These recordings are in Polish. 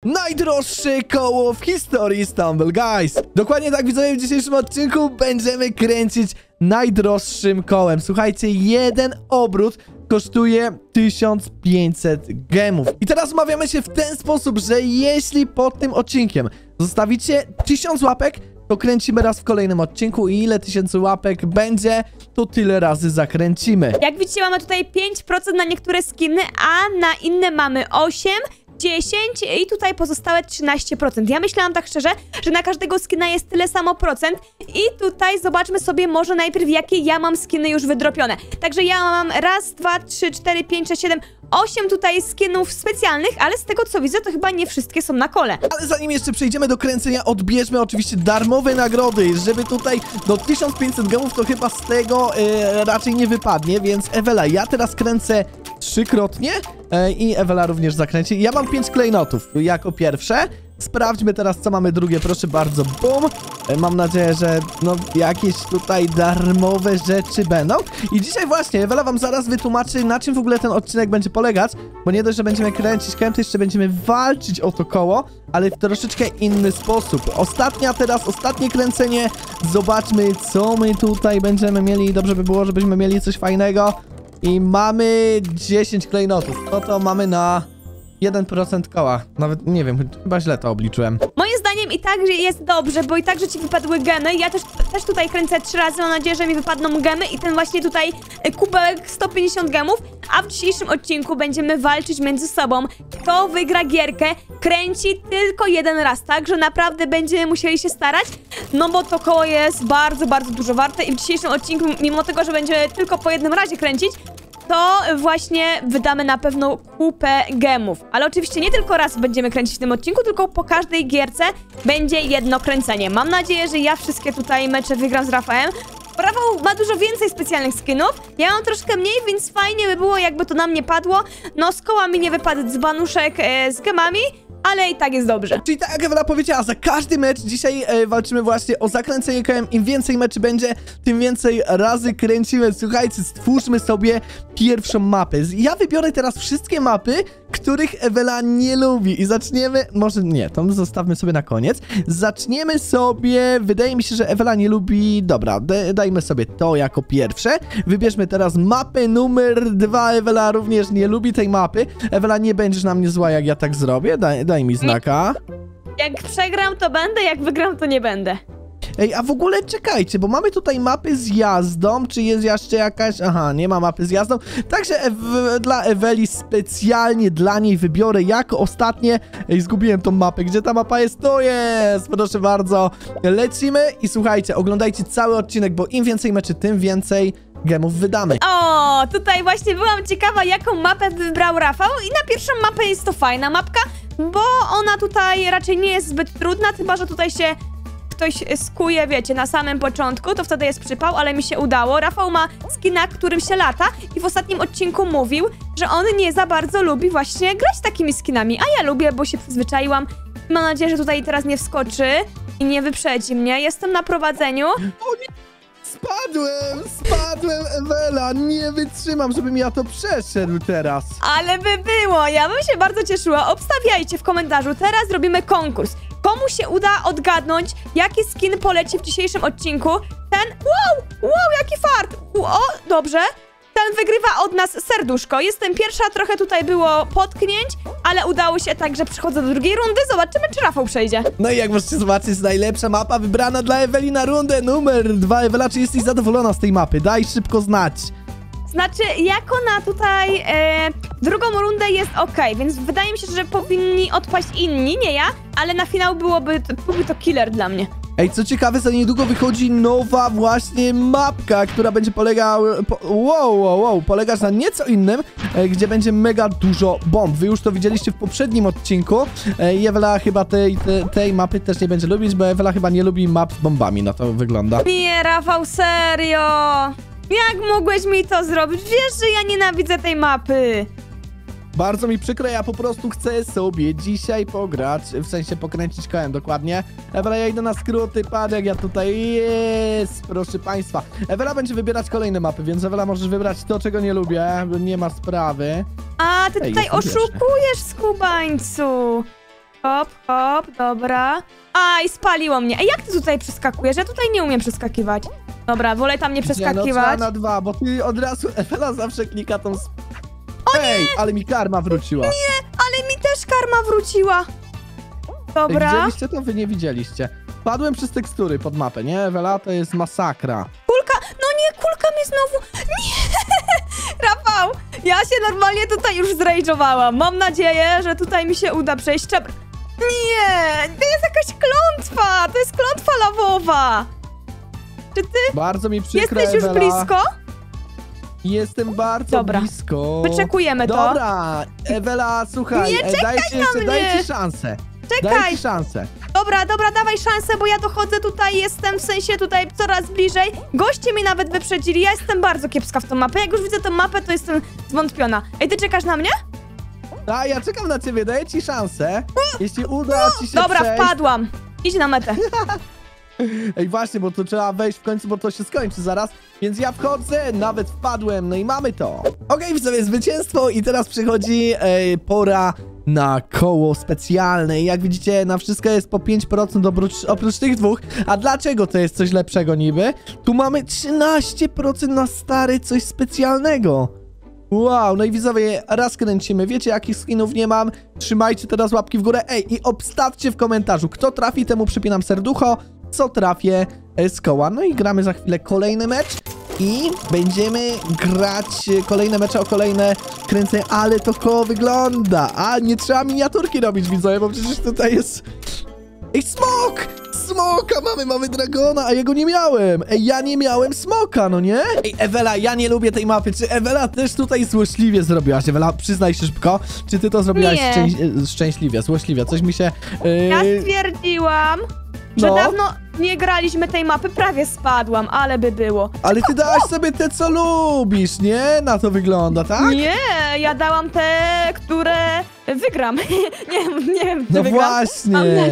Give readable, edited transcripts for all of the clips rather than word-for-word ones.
najdroższe koło w historii Stumble Guys. Dokładnie tak, widzowie, w dzisiejszym odcinku będziemy kręcić najdroższym kołem. Słuchajcie, jeden obrót kosztuje 1500 gemów. I teraz umawiamy się w ten sposób, że jeśli pod tym odcinkiem zostawicie 1000 łapek, to kręcimy raz w kolejnym odcinku i ile 1000 łapek będzie, to tyle razy zakręcimy. Jak widzicie, mamy tutaj 5% na niektóre skiny, a na inne mamy 8, 10 i tutaj pozostałe 13%. Ja myślałam tak szczerze, że na każdego skina jest tyle samo procent i tutaj zobaczmy sobie może najpierw, jakie ja mam skiny już wydropione. Także ja mam raz, 2, 3, 4, 5, 6, 7, 8 tutaj skinów specjalnych, ale z tego co widzę, to chyba nie wszystkie są na kole. Ale zanim jeszcze przejdziemy do kręcenia, odbierzmy oczywiście darmowe nagrody, żeby tutaj do 1500 gemów to chyba z tego raczej nie wypadnie, więc Ewela, ja teraz kręcę 3-krotnie i Ewela również zakręci. Ja mam 5 klejnotów jako pierwsze. Sprawdźmy teraz, co mamy drugie, proszę bardzo, bum. Mam nadzieję, że no jakieś tutaj darmowe rzeczy będą. I dzisiaj właśnie Ewela wam zaraz wytłumaczy, na czym w ogóle ten odcinek będzie polegać, bo nie dość, że będziemy kręcić kołem, to jeszcze będziemy walczyć o to koło, ale w troszeczkę inny sposób. Ostatnie kręcenie. Zobaczmy, co my tutaj będziemy mieli. Dobrze by było, żebyśmy mieli coś fajnego. I mamy 10 klejnotów. No to mamy na 1% koła. Nawet nie wiem, chyba źle to obliczyłem. Moim zdaniem i tak jest dobrze, bo i tak, że ci wypadły gemy. Ja też tutaj kręcę 3 razy, mam nadzieję, że mi wypadną gemy i ten właśnie tutaj kubek 150 gemów. A w dzisiejszym odcinku będziemy walczyć między sobą. Kto wygra gierkę, kręci tylko jeden raz, tak? Że naprawdę będziemy musieli się starać, no bo to koło jest bardzo, bardzo dużo warte i w dzisiejszym odcinku, mimo tego, że będzie tylko po jednym razie kręcić, to właśnie wydamy na pewno kupę gemów. Ale oczywiście nie tylko raz będziemy kręcić w tym odcinku, tylko po każdej gierce będzie jedno kręcenie. Mam nadzieję, że ja wszystkie tutaj mecze wygram z Rafałem. Rafał ma dużo więcej specjalnych skinów, ja mam troszkę mniej, więc fajnie by było, jakby to na mnie padło. No, z koła mi nie wypadł dzbanuszek z gemami, ale i tak jest dobrze. Czyli tak jak Ewela powiedziała, za każdy mecz dzisiaj walczymy właśnie o zakręcenie kołem. Im więcej meczy będzie, tym więcej razy kręcimy. Słuchajcie, stwórzmy sobie pierwszą mapę. Ja wybiorę teraz wszystkie mapy, których Ewela nie lubi. I zaczniemy, może nie, to zostawmy sobie na koniec. Zaczniemy sobie, wydaje mi się, że Ewela nie lubi, dobra, dajmy sobie to jako pierwsze. Wybierzmy teraz mapę numer 2. Ewela również nie lubi tej mapy. Ewela, nie będziesz na mnie zła, jak ja tak zrobię. Daj mi znaka. Jak przegram, to będę, jak wygram, to nie będę. Ej, a w ogóle czekajcie, bo mamy tutaj mapy z jazdą. Czy jest jeszcze jakaś? Aha, nie ma mapy z jazdą. Także dla Eweli specjalnie dla niej wybiorę jako ostatnie. Ej, zgubiłem tą mapę. Gdzie ta mapa jest? To jest! Proszę bardzo. Lecimy i słuchajcie, oglądajcie cały odcinek, bo im więcej meczy, tym więcej gemów wydamy. O, tutaj właśnie byłam ciekawa, jaką mapę wybrał Rafał i na pierwszą mapę jest to fajna mapka, bo ona tutaj raczej nie jest zbyt trudna, chyba że tutaj się ktoś skuje, wiecie, na samym początku, to wtedy jest przypał, ale mi się udało. Rafał ma skina, którym się lata i w ostatnim odcinku mówił, że on nie za bardzo lubi właśnie grać takimi skinami, a ja lubię, bo się przyzwyczaiłam. Mam nadzieję, że tutaj teraz nie wskoczy i nie wyprzedzi mnie. Jestem na prowadzeniu. O nie! Spadłem, Ewela, nie wytrzymam, żebym ja to przeszedł teraz. Ale by było, ja bym się bardzo cieszyła. Obstawiajcie w komentarzu, teraz robimy konkurs. Komu się uda odgadnąć, jaki skin poleci w dzisiejszym odcinku, ten... Wow, jaki fart! O, dobrze. Ten wygrywa od nas serduszko. Jestem pierwsza, trochę tutaj było potknięć, ale udało się, także przechodzę do drugiej rundy. Zobaczymy, czy Rafał przejdzie. No i jak możecie zobaczyć, najlepsza mapa wybrana dla Eweli na rundę numer 2. Ewela, czy jesteś zadowolona z tej mapy? Daj szybko znać. Znaczy, jako na tutaj drugą rundę jest ok, więc wydaje mi się, że powinni odpaść inni, nie ja, ale na finał byłby to killer dla mnie. Ej, co ciekawe, za niedługo wychodzi nowa właśnie mapka, która będzie polegać na nieco innym, gdzie będzie mega dużo bomb. Wy już to widzieliście w poprzednim odcinku i Ewela chyba tej mapy też nie będzie lubić, bo Ewela chyba nie lubi map z bombami, na to wygląda. Nie, Rafał, serio! Jak mogłeś mi to zrobić? Wiesz, że ja nienawidzę tej mapy. Bardzo mi przykro, ja po prostu chcę sobie dzisiaj pograć, w sensie pokręcić kołem dokładnie. Ewela, ja idę na skróty, patrz jak ja tutaj jest, proszę państwa. Ewela będzie wybierać kolejne mapy, więc Ewela możesz wybrać to, czego nie lubię, nie ma sprawy. A, ty tutaj oszukujesz, skubańcu. Hop, hop, dobra. Aj, spaliło mnie. Ej, jak ty tutaj przeskakujesz? Ja tutaj nie umiem przeskakiwać. Dobra, wolę tam nie Nie, no trzeba przeskakiwać. na 2, bo ty od razu, Ewela zawsze klika tą... Ej, ale mi karma wróciła. Ale mi też karma wróciła. Ej, Dobra. widzieliście to? Wy nie widzieliście. Padłem przez tekstury pod mapę, nie? Ewela, to jest masakra. Kulka, no nie, kulka mnie znowu... Nie! Rafał, ja się normalnie tutaj już zrajdżowałam. Mam nadzieję, że tutaj mi się uda przejść. Nie, to jest jakaś klątwa, to jest klątwa lawowa. Czy ty Bardzo mi przykro, jesteś już Ewela. blisko? Jestem bardzo Dobra. blisko. Wyczekujemy to. Dobra, Ewela, słuchaj, Nie, czekaj daję ci jeszcze, na daję mnie. ci szansę. Czekaj. Daję ci szansę. Dobra, dobra, dawaj szansę, bo ja dochodzę tutaj, jestem w sensie tutaj coraz bliżej. Goście mi nawet wyprzedzili, ja jestem bardzo kiepska w tą mapę. Jak już widzę tę mapę, to jestem zwątpiona. Ej, ty czekasz na mnie? A ja czekam na ciebie, daję ci szansę. Jeśli uda ci się Dobra, przejść... wpadłam. Idź na metę. Ej, właśnie, bo tu trzeba wejść w końcu, bo to się skończy zaraz. Więc ja wchodzę, nawet wpadłem, no i mamy to. Okej, widzowie, zwycięstwo i teraz przychodzi pora na koło specjalne. I jak widzicie, na wszystko jest po 5% oprócz tych dwóch. A dlaczego to jest coś lepszego niby? Tu mamy 13% na stary, coś specjalnego. Wow, no i widzowie, raz kręcimy. Wiecie, jakich skinów nie mam? Trzymajcie teraz łapki w górę. Ej, i obstawcie w komentarzu, kto trafi, temu przypinam serducho, co trafię z koła. No i gramy za chwilę kolejny mecz i będziemy grać kolejne mecze o kolejne kręcenia, ale to koło wygląda. A, nie trzeba miniaturki robić, widzowie, bo przecież tutaj jest... Ej, smok! Smoka mamy dragona, a ja go nie miałem. Ej, ja nie miałem smoka, no nie? Ej, Ewela, ja nie lubię tej mapy. Czy Ewela też tutaj złośliwie zrobiłaś? Ewela, przyznaj się szybko. Czy ty to zrobiłaś Nie. szczęśliwie, złośliwie? Coś mi się... Ja stwierdziłam, że No. dawno nie graliśmy tej mapy, prawie spadłam, ale by było. Ale ty dałaś sobie te, co lubisz, nie? Na to wygląda, tak? Nie, ja dałam te, które wygram. nie wiem, czy No wygram. właśnie.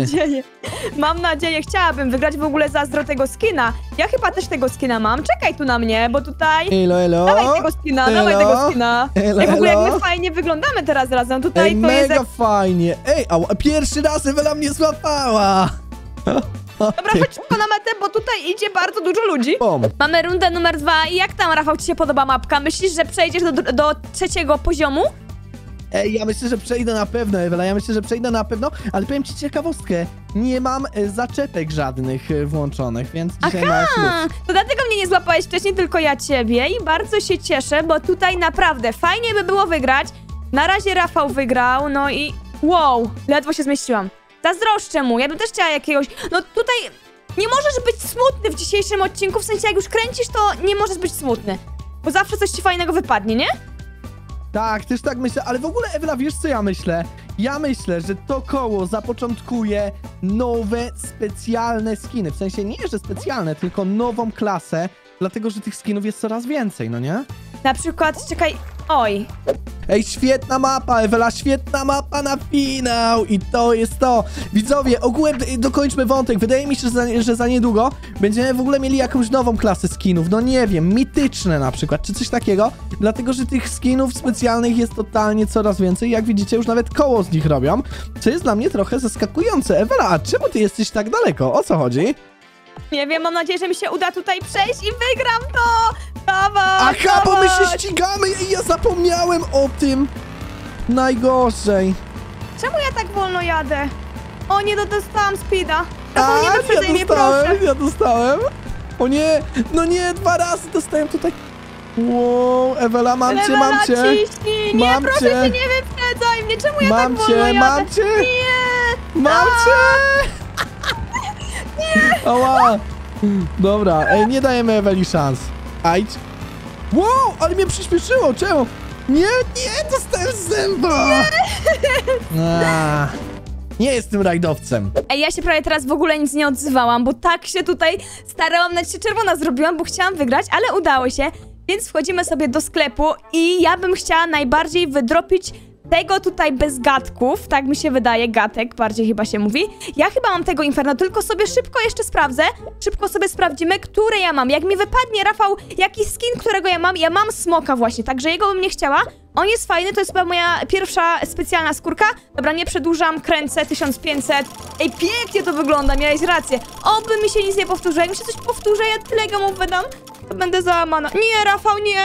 Mam nadzieję, chciałabym wygrać, w ogóle zazdro tego skina. Ja chyba też tego skina mam. Czekaj tu na mnie, bo tutaj... Elo, elo. Dawaj tego skina, dawaj Elo. tego skina. Elo, Ej, w ogóle elo. jak my fajnie wyglądamy teraz razem. Tutaj Ej, to jest... mega fajnie. Ej, a pierwszy raz Ewela mnie złapała. Dobra, chodź szybko na metę, bo tutaj idzie bardzo dużo ludzi. Bom. Mamy rundę numer 2 i jak tam, Rafał, ci się podoba mapka? Myślisz, że przejdziesz do trzeciego poziomu? Ej, ja myślę, że przejdę na pewno, Ewela, ja myślę, że przejdę na pewno, ale powiem ci ciekawostkę, nie mam zaczepek żadnych włączonych, więc dzisiaj masz luz. To dlatego mnie nie złapałeś wcześniej, tylko ja ciebie i bardzo się cieszę, bo tutaj naprawdę fajnie by było wygrać. Na razie Rafał wygrał, no i wow, ledwo się zmieściłam. Zazdroszczę mu, ja bym też chciała jakiegoś... No tutaj nie możesz być smutny w dzisiejszym odcinku, w sensie jak już kręcisz, to nie możesz być smutny. Bo zawsze coś ci fajnego wypadnie, nie? Tak, też tak myślę, ale w ogóle, Ewela, wiesz co ja myślę? Ja myślę, że to koło zapoczątkuje nowe, specjalne skiny, w sensie nie, że specjalne, tylko nową klasę, dlatego, że tych skinów jest coraz więcej, no nie? Na przykład, czekaj, oj. Ej, świetna mapa, Ewela, świetna mapa na finał i to jest to. Widzowie, ogółem dokończmy wątek. Wydaje mi się, że za niedługo będziemy w ogóle mieli jakąś nową klasę skinów. No nie wiem, mityczne na przykład, czy coś takiego. Dlatego, że tych skinów specjalnych jest totalnie coraz więcej. Jak widzicie, już nawet koło z nich robią, co jest dla mnie trochę zaskakujące. Ewela, a czemu ty jesteś tak daleko? O co chodzi? Nie wiem, mam nadzieję, że mi się uda tutaj przejść i wygram to! Dawaj, Aha, bo my dawaj. się ścigamy i ja zapomniałem o tym. Najgorzej. Czemu ja tak wolno jadę? O nie, dostałam speeda. Rafał, nie wyprzedzaj mnie, proszę. Ja dostałem. O nie, no nie, 2 razy dostałem tutaj. Wow, Ewela, mam cię, Ewela, mam cię. ciśnij. Nie, Mam proszę cię. cię, nie wyprzedzaj mnie. Czemu ja Mam tak cię, wolno jadę? mam cię. Nie! Mam cię. Ała. Dobra, ej, nie dajemy Eweli szans. Ajdź. Wow, ale mnie przyspieszyło, czemu? Nie, dostałem z zęba. Nie jestem rajdowcem. Ej, ja się prawie teraz w ogóle nic nie odzywałam, bo tak się tutaj starałam, nawet się czerwona zrobiłam, bo chciałam wygrać, ale udało się. Więc wchodzimy sobie do sklepu i ja bym chciała najbardziej wydropić tego tutaj bez gadków, tak mi się wydaje, gatek bardziej chyba się mówi. Ja chyba mam tego Inferno, tylko sobie szybko jeszcze sprawdzę. Szybko sobie sprawdzimy, które ja mam. Jak mi wypadnie, Rafał, jaki skin, którego ja mam smoka właśnie, także jego bym nie chciała. On jest fajny, to jest chyba moja pierwsza specjalna skórka. Dobra, nie przedłużam, kręcę 1500. Ej, pięknie to wygląda, miałeś rację. Oby mi się nic nie powtórzy. Jak mi się coś powtórzy, ja tyle gemów wydam, to będę załamana. Nie, Rafał, nie.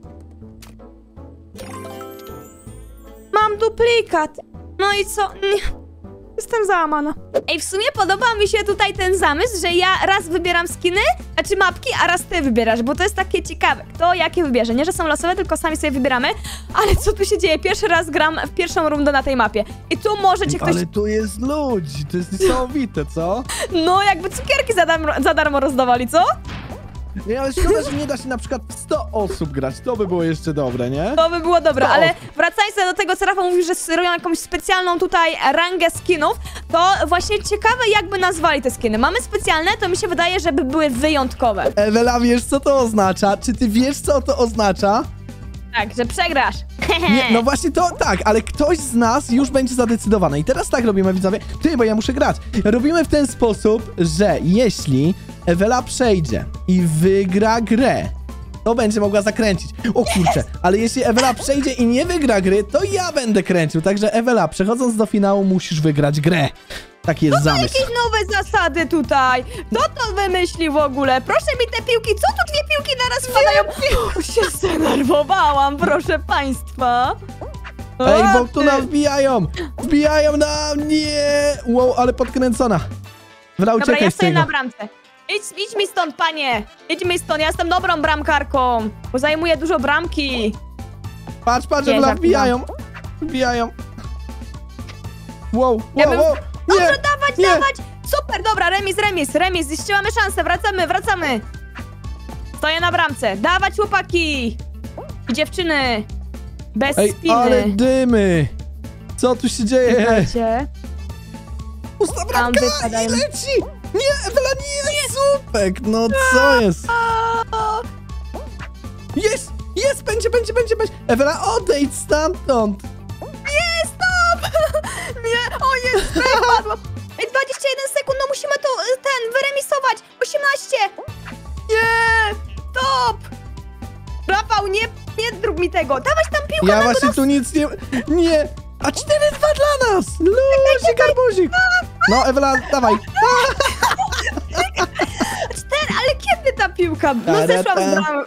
Mam duplikat. No i co? Nie. Jestem załamana. Ej, w sumie podoba mi się tutaj ten zamysł, że ja raz wybieram skiny, znaczy mapki, a raz ty wybierasz, bo to jest takie ciekawe. Kto jakie wybierze. Nie, że są losowe, tylko sami sobie wybieramy. Ale co tu się dzieje? Pierwszy raz gram w pierwszą rundę na tej mapie. I tu może cię ktoś... Ale tu jest ludzi, to jest niesamowite, co? No, jakby cukierki za darmo rozdawali, co? Nie, ale szkoda, że nie da się na przykład w 100 osób grać, to by było jeszcze dobre, nie? To by było dobre, ale wracając do tego, co Rafał mówi, że robią jakąś specjalną tutaj rangę skinów, to właśnie ciekawe, jakby nazwali te skiny. Mamy specjalne, to mi się wydaje, żeby były wyjątkowe. Ewela, wiesz, co to oznacza? Czy ty wiesz, co to oznacza? Tak, że przegrasz. Nie, no właśnie to tak, ale ktoś z nas już będzie zadecydowany. I teraz tak robimy, widzowie. Ty, bo ja muszę grać. Robimy w ten sposób, że jeśli Ewela przejdzie i wygra grę, to będzie mogła zakręcić. O kurczę, ale jeśli Ewela przejdzie i nie wygra gry, to ja będę kręcił. Także Ewela, przechodząc do finału, musisz wygrać grę. Taki jest zamysł. Jakieś nowe zasady tutaj. Kto to wymyśli w ogóle? Proszę mi te piłki. Co tu dwie piłki naraz wpadają? Się zdenerwowałam, proszę państwa. Ej, bo tu nam wbijają. Wbijają nam, nie. Wow, ale podkręcona. Ewela, Dobra, uciekaj ja z stoję tego. na bramce. Idź mi stąd, panie. Idź mi stąd, ja jestem dobrą bramkarką. Bo zajmuję dużo bramki. Patrz, Nie, Ewela, żartowałam. wbijają. Wbijają. Wow, Ja wow, bym- wow. Nie, Dobrze, dawać, nie. dawać. Super, dobra, remis. Jeszcze mamy szansę, wracamy. Stoję na bramce. Dawać, chłopaki. I dziewczyny. Bez Ej, spiny. ale dymy. Co tu się dzieje? Słuchajcie. Pusta bramka i wypadają. leci. Nie, Ewela, nie, słupek. No co jest? Jest, będzie. Ewela, odejdź stamtąd. Nie, o jest, wypadłam. Ej, 21 sekund, no musimy to, wyremisować. 18. Nie, stop. Rafał, nie zrób mi tego. Dawać tam piłkę Ja na właśnie nas. tu nic nie... Nie. A 4-2 dla nas. Luzik, garbuzik. No, Ewela, dawaj. Ale kiedy ta piłka? No zeszłam z bramy.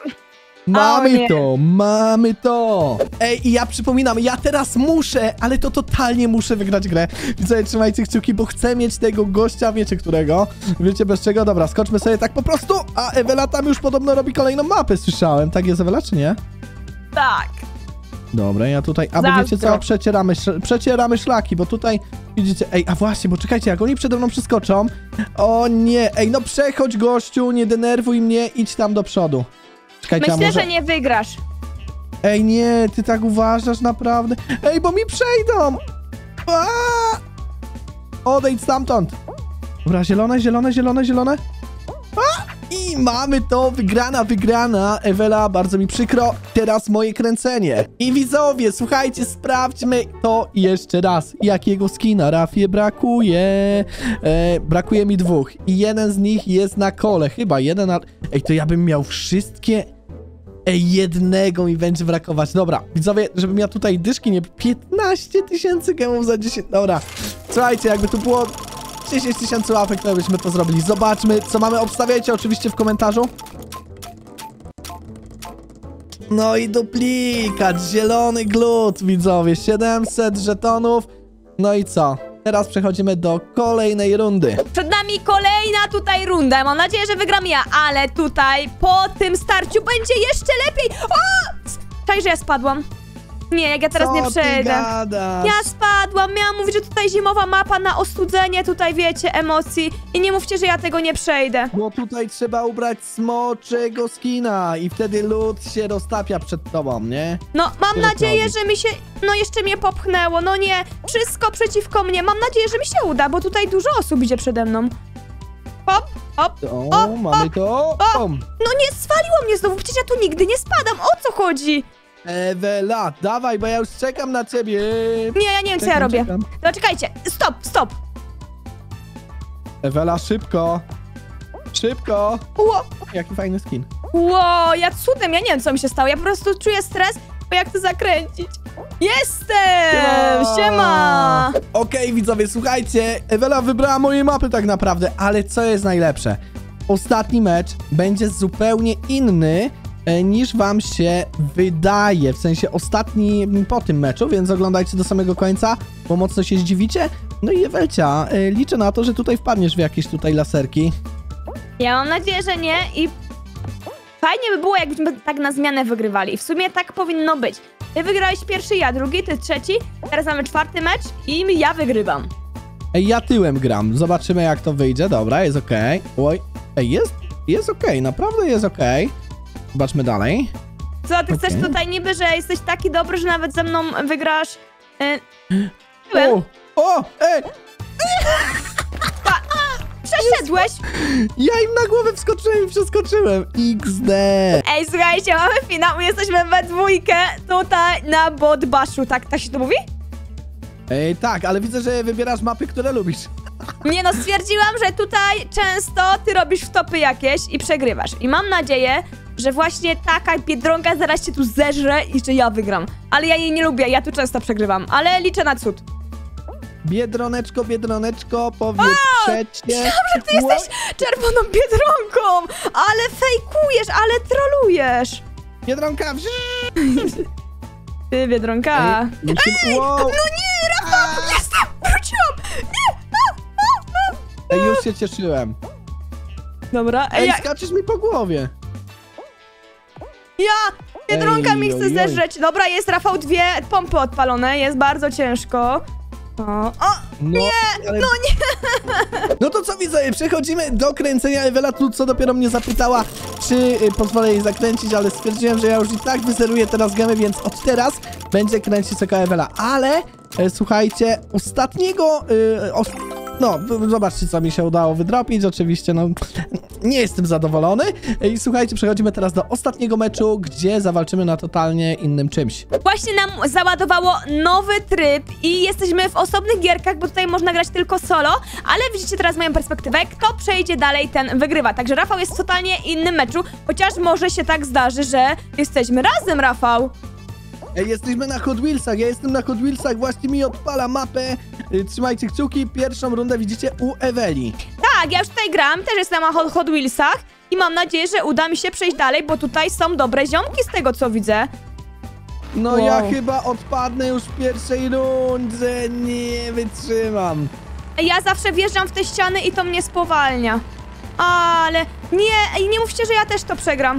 Mamy to. Ej, i ja przypominam, ja teraz muszę, ale to totalnie muszę wygrać grę. Widzowie, trzymajcie kciuki, bo chcę mieć tego gościa, wiecie którego? Wiecie bez czego? Dobra, skoczmy sobie tak po prostu, a Ewela tam już podobno robi kolejną mapę, słyszałem. Tak jest, Ewela, czy nie? Tak. Dobra, ja tutaj, a bo wiecie co, przecieramy szlaki, bo tutaj, widzicie, ej, a właśnie, bo czekajcie, jak oni przede mną przeskoczą, o nie, ej, no przechodź gościu, nie denerwuj mnie, idź tam do przodu. Czekajcie, a Myślę, może... że nie wygrasz. Ej, nie, ty tak uważasz naprawdę? Ej, bo mi przejdą! Aaaa! Odejdź stamtąd! Dobra, zielone. I mamy to, wygrana. Ewela, bardzo mi przykro, teraz moje kręcenie. I widzowie, słuchajcie, sprawdźmy to jeszcze raz. Jakiego skina Rafie brakuje? Brakuje mi 2 i jeden z nich jest na kole, chyba jeden na... Ej, to ja bym miał wszystkie... Ej, jednego mi będzie brakować. Dobra, widzowie, żebym ja tutaj dyszki nie... 15 000 gemów za 10... Dobra, słuchajcie, jakby tu było 10 000 łapek, to byśmy to zrobili. Zobaczmy, co mamy. Obstawiajcie oczywiście w komentarzu. No i duplikat, zielony glut, widzowie. 700 żetonów. No i co? Teraz przechodzimy do kolejnej rundy. Przed nami kolejna tutaj runda. Mam nadzieję, że wygram ja, ale tutaj po tym starciu będzie jeszcze lepiej. O! Czaj, że ja spadłam. Nie, jak ja teraz nie przejdę. Gadasz? Ja spadłam, miałam mówić, że tutaj zimowa mapa na ostudzenie, tutaj wiecie, emocji. I nie mówcie, że ja tego nie przejdę. Bo tutaj trzeba ubrać smoczego skina i wtedy lód się roztapia przed tobą, nie? No, mam Tyle nadzieję, prawdy. że mi się... No, jeszcze mnie popchnęło, no nie. Wszystko przeciwko mnie. Mam nadzieję, że mi się uda, bo tutaj dużo osób idzie przede mną. Hop, hop. O, mamy to. No nie, zwaliło mnie znowu, przecież ja tu nigdy nie spadam. O co chodzi? Ewela, dawaj, bo ja już czekam na ciebie. Nie, ja nie wiem, co ja robię. Czekam. No czekajcie, stop. Ewela, szybko. Szybko. Ło, jaki fajny skin. Ło, ja cudem, ja nie wiem, co mi się stało. Ja po prostu czuję stres, bo jak to zakręcić? Jestem! Siema! Okej, widzowie, słuchajcie, Ewela wybrała moje mapy tak naprawdę, ale co jest najlepsze? Ostatni mecz będzie zupełnie inny niż wam się wydaje, w sensie ostatni po tym meczu, więc oglądajcie do samego końca, bo mocno się zdziwicie. No i Ewelcia, liczę na to, że tutaj wpadniesz w jakieś tutaj laserki. Ja mam nadzieję, że nie i fajnie by było, jakbyśmy tak na zmianę wygrywali. I w sumie tak powinno być. Ty wygrałeś pierwszy, ja drugi, ty trzeci, teraz mamy czwarty mecz i ja wygrywam. Ej, ja tyłem gram, zobaczymy jak to wyjdzie, dobra, jest okej. Oj, ej, jest okej, naprawdę jest okej. Zobaczmy dalej. Co, ty chcesz Okej. tutaj niby, że jesteś taki dobry, że nawet ze mną wygrasz... Tyłem? O, ej, Przeszedłeś? ja im na głowę wskoczyłem i przeskoczyłem. XD. Ej, słuchajcie, mamy finał, jesteśmy we dwójkę tutaj na Bodbaszu, tak się to mówi? Ej, tak, ale widzę, że wybierasz mapy, które lubisz. Nie no, stwierdziłam, że tutaj często ty robisz wtopy jakieś i przegrywasz. I mam nadzieję, że właśnie taka Biedronka zaraz cię tu zeżre i że ja wygram. Ale ja jej nie lubię, ja tu często przegrywam, ale liczę na cud. Biedroneczko, powiedz trzecie. Że ty jesteś czerwoną Biedronką, ale fejkujesz, ale trolujesz. Biedronka, Ty, Biedronka. wow. No nie, Rafał, jestem, wróciłam. Nie. Ej, już się cieszyłem. Dobra, Ej, ja, skaczesz mi po głowie. Biedronka Ej, mi chce oj, oj. zeżreć. Dobra, jest Rafał, 2 pompy odpalone, jest bardzo ciężko. O, No, nie, ale... no nie. No to co widzowie, przechodzimy do kręcenia. Ewela tu co dopiero mnie zapytała, czy pozwolę jej zakręcić, ale stwierdziłem, że ja już i tak wyzeruję teraz gemy, więc od teraz będzie kręcić taka Ewela. Ale słuchajcie, ostatniego... no, zobaczcie co mi się udało wydropić, oczywiście, no nie jestem zadowolony. I słuchajcie, przechodzimy teraz do ostatniego meczu, gdzie zawalczymy na totalnie innym czymś. Właśnie nam załadowało nowy tryb i jesteśmy w osobnych gierkach, bo tutaj można grać tylko solo, ale widzicie teraz moją perspektywę, kto przejdzie dalej, ten wygrywa. Także Rafał jest w totalnie innym meczu, chociaż może się tak zdarzy, że jesteśmy razem, Rafał. Ej, jesteśmy na Hot Wheelsach, ja jestem na Hot Wheelsach, właśnie mi odpala mapę. Trzymajcie kciuki, pierwszą rundę widzicie u Eweli. Tak, ja już tutaj gram, też jestem na Hot Wheelsach i mam nadzieję, że uda mi się przejść dalej, bo tutaj są dobre ziomki z tego, co widzę. No Wow. ja chyba odpadnę już w pierwszej rundzie, nie wytrzymam. Ja zawsze wjeżdżam w te ściany i to mnie spowalnia. Ale nie mówcie, że ja też to przegram.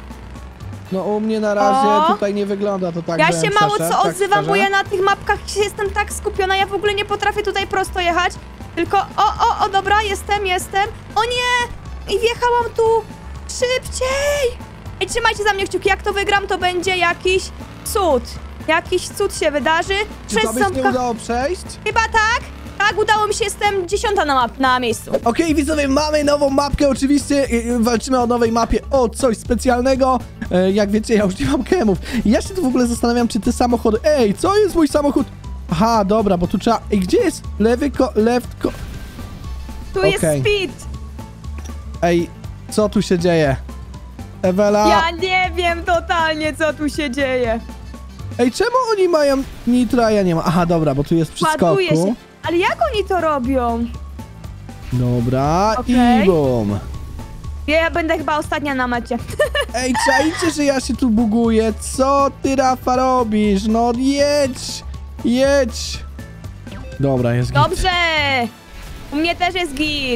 No u mnie na razie O. tutaj nie wygląda to tak, Ja żebym się mało przeszedł, co tak odzywam, bo szczerze. ja na tych mapkach jestem tak skupiona, ja w ogóle nie potrafię tutaj prosto jechać. Tylko, o, dobra, jestem. O nie! I wjechałam tu szybciej! Ej, trzymajcie za mnie kciuki, jak to wygram, to będzie jakiś cud. Jakiś cud się wydarzy. Czy to byś nie udało przejść? Chyba tak. Tak, udało mi się, jestem 10 na miejscu. Okej, widzowie, mamy nową mapkę, oczywiście walczymy o nowej mapie, o coś specjalnego. Jak wiecie, ja już nie mam gemów. Ja się tu w ogóle zastanawiam, czy te samochody... Ej, co jest mój samochód? Aha, dobra, bo tu trzeba... Ej, gdzie jest left Tu jest Okej. speed. Ej, co tu się dzieje? Ewela... Ja nie wiem totalnie, co tu się dzieje. Ej, czemu oni mają nitro, a ja nie mam? Aha, dobra, bo tu jest przy Ładuje skoku. się. Ale jak oni to robią? Dobra, Okej. i bum. Ja będę chyba ostatnia na mecie. Ej, czajcie, że ja się tu buguję. Co ty, Rafa, robisz? No jedź. Dobra, jest git. Dobrze! U mnie też jest git.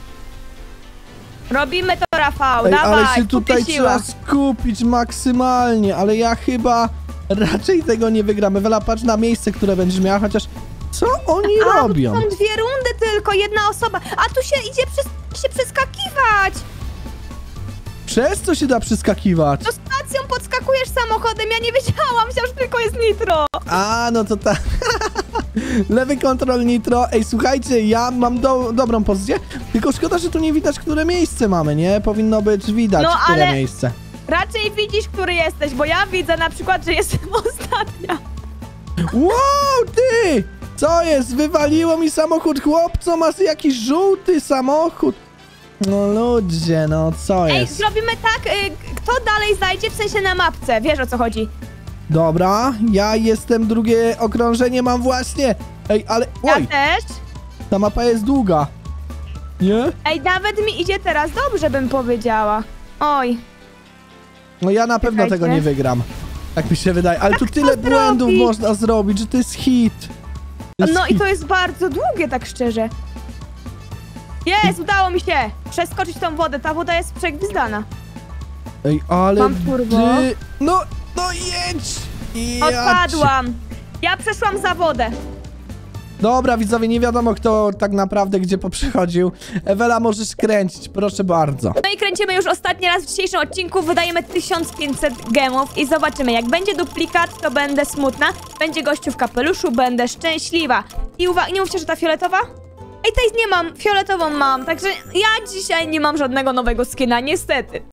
Robimy to, Rafał, Ej, dawaj, ale się tutaj kupi siła. trzeba skupić maksymalnie, ale ja chyba raczej tego nie wygram. Ewela, patrz na miejsce, które będziesz miała, chociaż co oni robią? Są 2 rundy tylko, jedna osoba. A tu się idzie się przeskakiwać. Przez co się da przeskakiwać? To stacją podskakujesz samochodem, ja nie wiedziałam, myślałam, że tylko jest nitro. A, no to tak. Lewy kontrol nitro. Ej, słuchajcie, ja mam dobrą pozycję, tylko szkoda, że tu nie widać, które miejsce mamy, nie? Powinno być widać, No, które ale- miejsce. Raczej widzisz, który jesteś, bo ja widzę na przykład, że jestem ostatnia. Wow, ty! Co jest? Wywaliło mi samochód chłopco, masz jakiś żółty samochód. No ludzie, no co Ej, jest? zrobimy tak, kto dalej zajdzie, w sensie na mapce, wiesz o co chodzi. Dobra, ja jestem, drugie okrążenie mam właśnie. Ej, ale... Ja Oj, też. ta mapa jest długa. Nie? Ej, nawet mi idzie teraz dobrze, bym powiedziała. Oj. No ja na pewno Czekajcie. tego nie wygram. Tak mi się wydaje, ale tu tyle to błędów zrobić? można zrobić, że to jest hit. To jest No i hit. to jest bardzo długie, tak szczerze. Jest, udało mi się przeskoczyć tą wodę, ta woda jest przegwizdana. Ej, ale Mam turbo. ty... No jedź! Ja Odpadłam. Ja przeszłam za wodę. Dobra, widzowie, nie wiadomo kto tak naprawdę gdzie poprzechodził. Ewela, możesz kręcić, proszę bardzo. No i kręcimy już ostatni raz w dzisiejszym odcinku, wydajemy 1500 gemów i zobaczymy, jak będzie duplikat, to będę smutna, będzie gościu w kapeluszu, będę szczęśliwa. I nie mówcie, że ta fioletowa? Ej, tej nie mam, fioletową mam, także ja dzisiaj nie mam żadnego nowego skina, niestety.